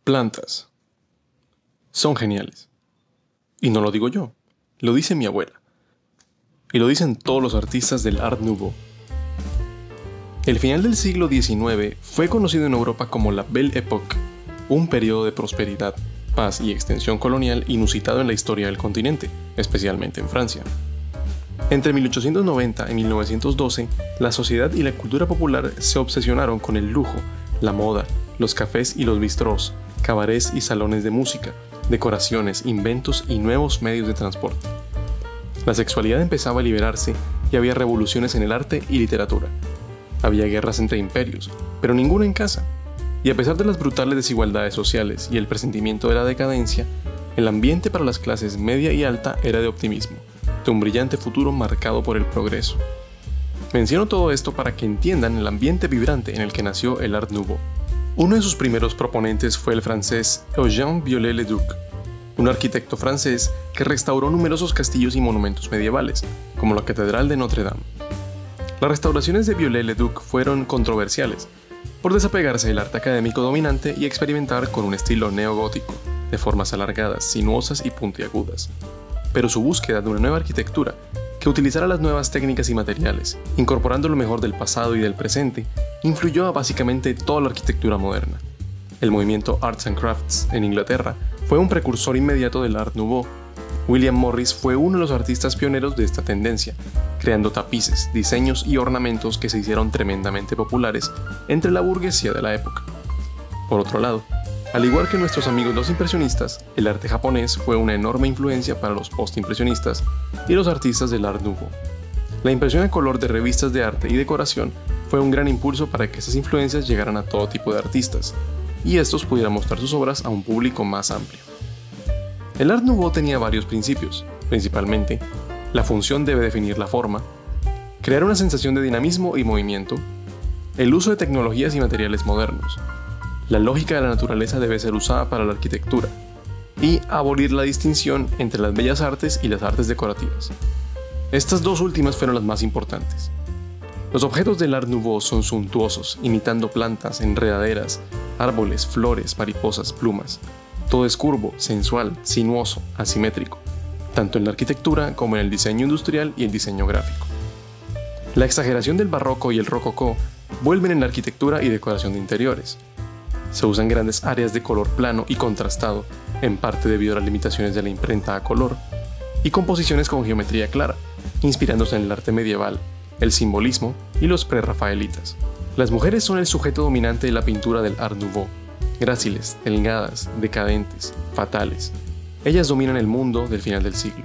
Plantas. Son geniales. Y no lo digo yo, lo dice mi abuela. Y lo dicen todos los artistas del Art Nouveau. El final del siglo XIX fue conocido en Europa como la Belle Époque, un periodo de prosperidad, paz y extensión colonial inusitado en la historia del continente, especialmente en Francia. Entre 1890 y 1912, la sociedad y la cultura popular se obsesionaron con el lujo, la moda, los cafés y los bistrós, cabarets y salones de música, decoraciones, inventos y nuevos medios de transporte. La sexualidad empezaba a liberarse y había revoluciones en el arte y literatura. Había guerras entre imperios, pero ninguna en casa. Y a pesar de las brutales desigualdades sociales y el presentimiento de la decadencia, el ambiente para las clases media y alta era de optimismo, de un brillante futuro marcado por el progreso. Menciono todo esto para que entiendan el ambiente vibrante en el que nació el Art Nouveau. Uno de sus primeros proponentes fue el francés Eugène Viollet-le-Duc, un arquitecto francés que restauró numerosos castillos y monumentos medievales, como la Catedral de Notre Dame. Las restauraciones de Viollet-le-Duc fueron controversiales, por desapegarse del arte académico dominante y experimentar con un estilo neogótico, de formas alargadas, sinuosas y puntiagudas. Pero su búsqueda de una nueva arquitectura, que utilizara las nuevas técnicas y materiales, incorporando lo mejor del pasado y del presente, influyó a básicamente toda la arquitectura moderna. El movimiento Arts and Crafts en Inglaterra fue un precursor inmediato del Art Nouveau. William Morris fue uno de los artistas pioneros de esta tendencia, creando tapices, diseños y ornamentos que se hicieron tremendamente populares entre la burguesía de la época. Por otro lado, al igual que nuestros amigos los impresionistas, el arte japonés fue una enorme influencia para los postimpresionistas y los artistas del Art Nouveau. La impresión a color de revistas de arte y decoración fue un gran impulso para que esas influencias llegaran a todo tipo de artistas, y estos pudieran mostrar sus obras a un público más amplio. El Art Nouveau tenía varios principios, principalmente, la función debe definir la forma, crear una sensación de dinamismo y movimiento, el uso de tecnologías y materiales modernos, la lógica de la naturaleza debe ser usada para la arquitectura, y abolir la distinción entre las bellas artes y las artes decorativas. Estas dos últimas fueron las más importantes. Los objetos del Art Nouveau son suntuosos, imitando plantas, enredaderas, árboles, flores, mariposas, plumas. Todo es curvo, sensual, sinuoso, asimétrico, tanto en la arquitectura como en el diseño industrial y el diseño gráfico. La exageración del barroco y el rococó vuelven en la arquitectura y decoración de interiores. Se usan grandes áreas de color plano y contrastado, en parte debido a las limitaciones de la imprenta a color, y composiciones con geometría clara, inspirándose en el arte medieval, el simbolismo y los prerrafaelitas. Las mujeres son el sujeto dominante de la pintura del Art Nouveau, gráciles, delgadas, decadentes, fatales. Ellas dominan el mundo del final del siglo.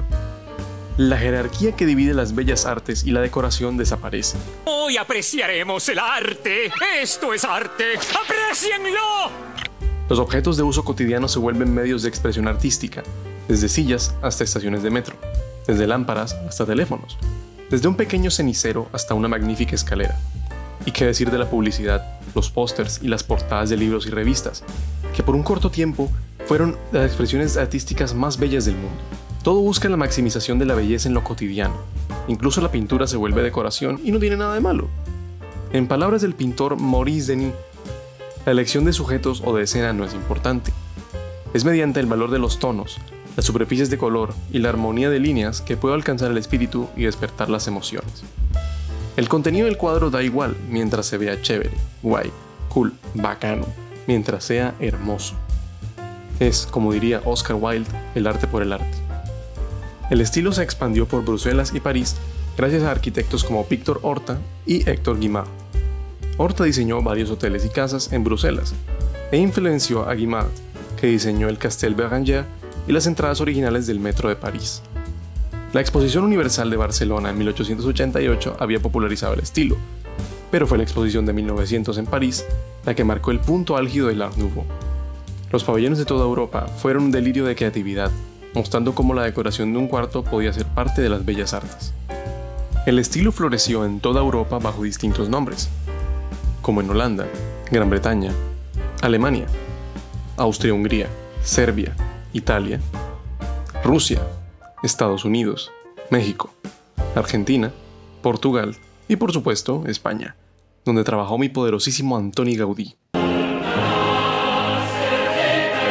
La jerarquía que divide las bellas artes y la decoración desaparece. Hoy apreciaremos el arte. Esto es arte. ¡Aprécienlo! Los objetos de uso cotidiano se vuelven medios de expresión artística, desde sillas hasta estaciones de metro, desde lámparas hasta teléfonos, desde un pequeño cenicero hasta una magnífica escalera. ¿Y qué decir de la publicidad, los pósters y las portadas de libros y revistas, que por un corto tiempo fueron las expresiones artísticas más bellas del mundo? Todo busca la maximización de la belleza en lo cotidiano. Incluso la pintura se vuelve decoración y no tiene nada de malo. En palabras del pintor Maurice Denis, la elección de sujetos o de escena no es importante. Es mediante el valor de los tonos, las superficies de color y la armonía de líneas que puedo alcanzar el espíritu y despertar las emociones. El contenido del cuadro da igual mientras se vea chévere, guay, cool, bacano, mientras sea hermoso. Es, como diría Oscar Wilde, el arte por el arte. El estilo se expandió por Bruselas y París gracias a arquitectos como Victor Horta y Hector Guimard. Horta diseñó varios hoteles y casas en Bruselas e influenció a Guimard, que diseñó el Castel Béranger y las entradas originales del metro de París. La Exposición Universal de Barcelona en 1888 había popularizado el estilo, pero fue la Exposición de 1900 en París la que marcó el punto álgido del Art Nouveau. Los pabellones de toda Europa fueron un delirio de creatividad, mostrando cómo la decoración de un cuarto podía ser parte de las bellas artes. El estilo floreció en toda Europa bajo distintos nombres, como en Holanda, Gran Bretaña, Alemania, Austria-Hungría, Serbia, Italia, Rusia, Estados Unidos, México, Argentina, Portugal y por supuesto España, donde trabajó mi poderosísimo Antoni Gaudí.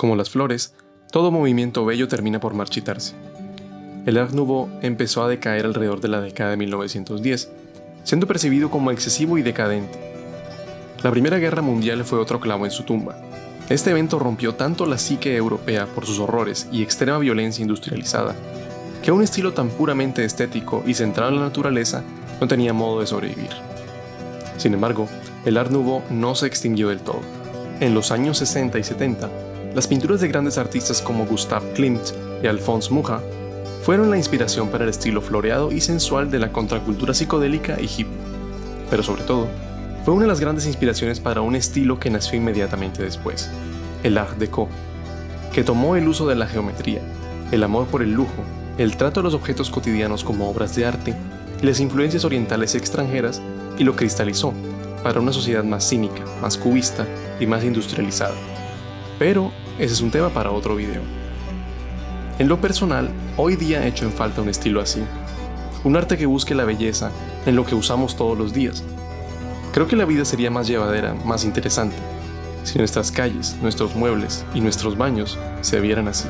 Como las flores, todo movimiento bello termina por marchitarse. El Art Nouveau empezó a decaer alrededor de la década de 1910, siendo percibido como excesivo y decadente. La Primera Guerra Mundial fue otro clavo en su tumba. Este evento rompió tanto la psique europea por sus horrores y extrema violencia industrializada, que un estilo tan puramente estético y centrado en la naturaleza no tenía modo de sobrevivir. Sin embargo, el Art Nouveau no se extinguió del todo. En los años 60 y 70, las pinturas de grandes artistas como Gustav Klimt y Alphonse Mucha fueron la inspiración para el estilo floreado y sensual de la contracultura psicodélica y hippie. Pero sobre todo, fue una de las grandes inspiraciones para un estilo que nació inmediatamente después, el Art Déco, que tomó el uso de la geometría, el amor por el lujo, el trato de los objetos cotidianos como obras de arte y las influencias orientales extranjeras y lo cristalizó para una sociedad más cínica, más cubista y más industrializada. Pero ese es un tema para otro video. En lo personal, hoy día echo en falta un estilo así, un arte que busque la belleza en lo que usamos todos los días. Creo que la vida sería más llevadera, más interesante, si nuestras calles, nuestros muebles y nuestros baños se vieran así.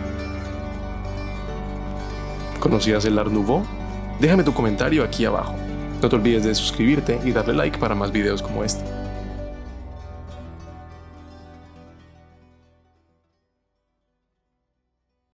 ¿Conocías el Art Nouveau? Déjame tu comentario aquí abajo. No te olvides de suscribirte y darle like para más videos como este.